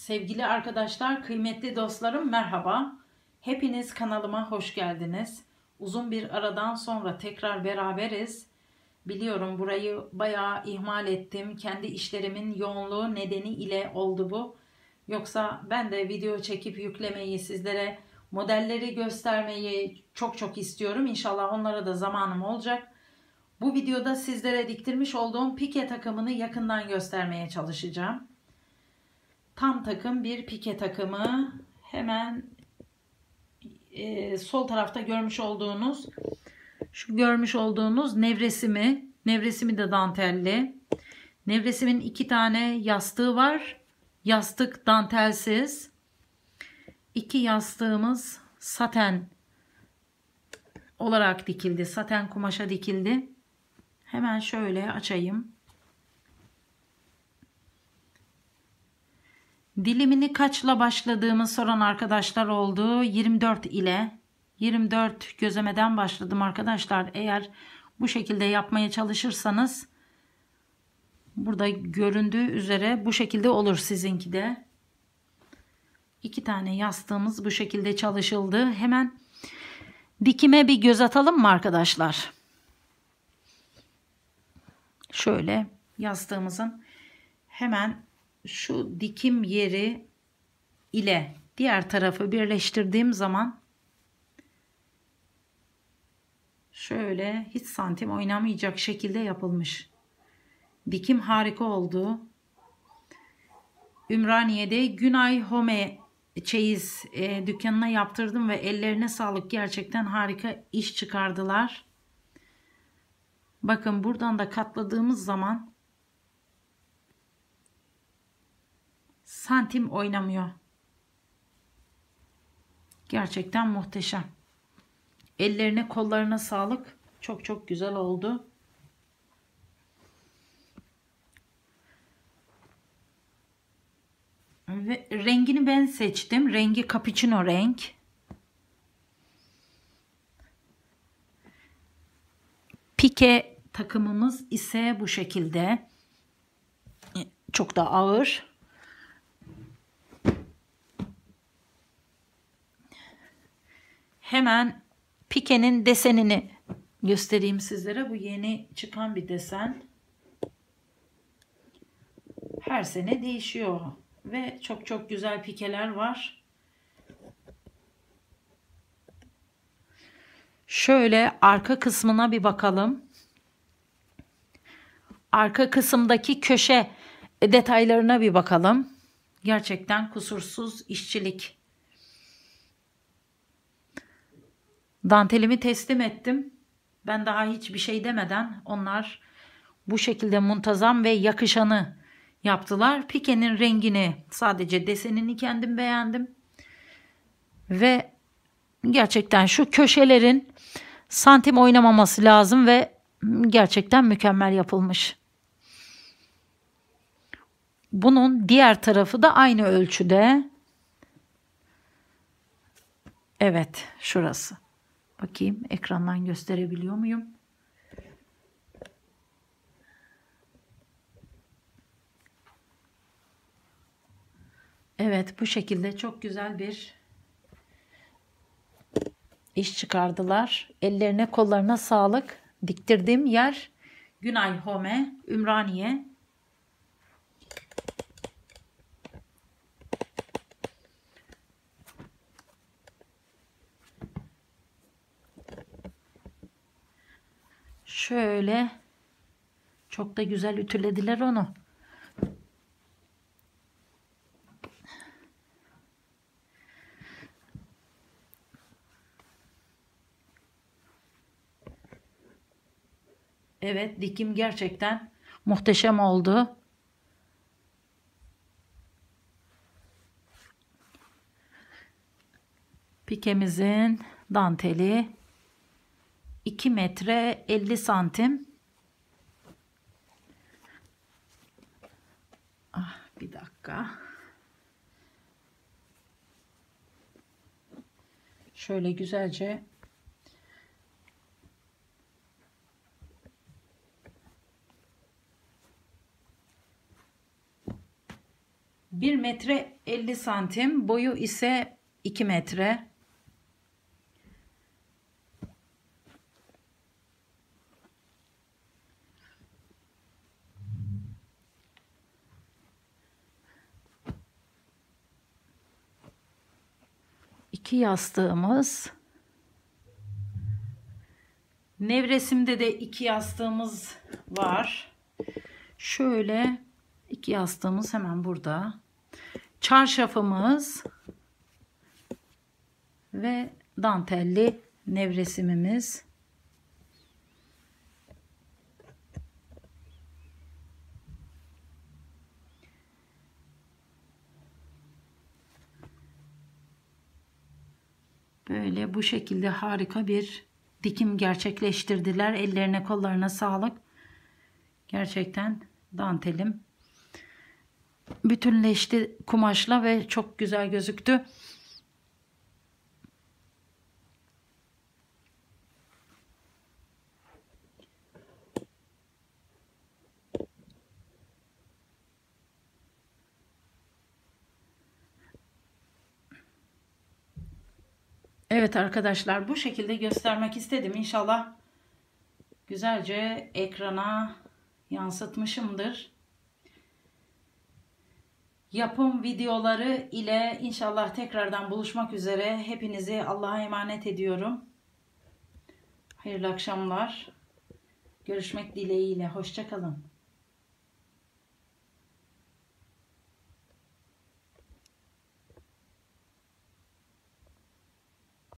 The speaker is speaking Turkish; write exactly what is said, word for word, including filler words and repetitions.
Sevgili arkadaşlar, kıymetli dostlarım merhaba. Hepiniz kanalıma hoş geldiniz. Uzun bir aradan sonra tekrar beraberiz. Biliyorum burayı bayağı ihmal ettim. Kendi işlerimin yoğunluğu nedeniyle oldu bu. Yoksa ben de video çekip yüklemeyi, sizlere modelleri göstermeyi çok çok istiyorum. İnşallah onlara da zamanım olacak. Bu videoda sizlere diktirmiş olduğum pike takımını yakından göstermeye çalışacağım. Tam takım bir pike takımı. Hemen e, sol tarafta görmüş olduğunuz şu görmüş olduğunuz nevresimi. Nevresimi de dantelli. Nevresimin iki tane yastığı var. Yastık dantelsiz. İki yastığımız saten olarak dikildi. Saten kumaşa dikildi. Hemen şöyle açayım. Dilimini kaçla başladığımı soran arkadaşlar oldu. yirmi dört ile yirmi dört gözlemeden başladım arkadaşlar. Eğer bu şekilde yapmaya çalışırsanız burada göründüğü üzere bu şekilde olur sizinki de. İki tane yastığımız bu şekilde çalışıldı. Hemen dikime bir göz atalım mı arkadaşlar? Şöyle yastığımızın hemen şu dikim yeri ile diğer tarafı birleştirdiğim zaman şöyle hiç santim oynamayacak şekilde yapılmış. Dikim harika oldu. Ümraniye'de Günay Home çeyiz e, dükkanına yaptırdım ve ellerine sağlık, gerçekten harika iş çıkardılar. Bakın buradan da katladığımız zaman santim oynamıyor. Gerçekten muhteşem. Ellerine kollarına sağlık. Çok çok güzel oldu. Ve rengini ben seçtim. Rengi cappuccino renk. Pike takımımız ise bu şekilde. Çok da ağır. Hemen pikenin desenini göstereyim sizlere. Bu yeni çıkan bir desen. Her sene değişiyor. Ve çok çok güzel pikeler var. Şöyle arka kısmına bir bakalım. Arka kısımdaki köşe detaylarına bir bakalım. Gerçekten kusursuz işçilik. Dantelimi teslim ettim. Ben daha hiçbir şey demeden onlar bu şekilde muntazam ve yakışanı yaptılar. Pikenin rengini, sadece desenini kendim beğendim. Ve gerçekten şu köşelerin santim oynamaması lazım ve gerçekten mükemmel yapılmış. Bunun diğer tarafı da aynı ölçüde. Evet, şurası. Bakayım ekrandan gösterebiliyor muyum? Evet, bu şekilde çok güzel bir iş çıkardılar. Ellerine kollarına sağlık. Diktirdiğim yer Günay Home, Ümraniye. Şöyle çok da güzel ütülediler onu. Evet, dikim gerçekten muhteşem oldu. Pikemizin danteli iki metre elli santim. Ah, bir dakika. Şöyle güzelce bir metre elli santim, boyu ise iki metre. İki yastığımız. Nevresimde de iki yastığımız var. Şöyle iki yastığımız hemen burada. Çarşafımız ve dantelli nevresimimiz. Böyle bu şekilde harika bir dikim gerçekleştirdiler. Ellerine kollarına sağlık. Gerçekten dantelim bütünleşti kumaşla ve çok güzel gözüktü. Evet arkadaşlar, bu şekilde göstermek istedim. İnşallah güzelce ekrana yansıtmışımdır. Yapım videoları ile inşallah tekrardan buluşmak üzere. Hepinizi Allah'a emanet ediyorum. Hayırlı akşamlar. Görüşmek dileğiyle. Hoşça kalın.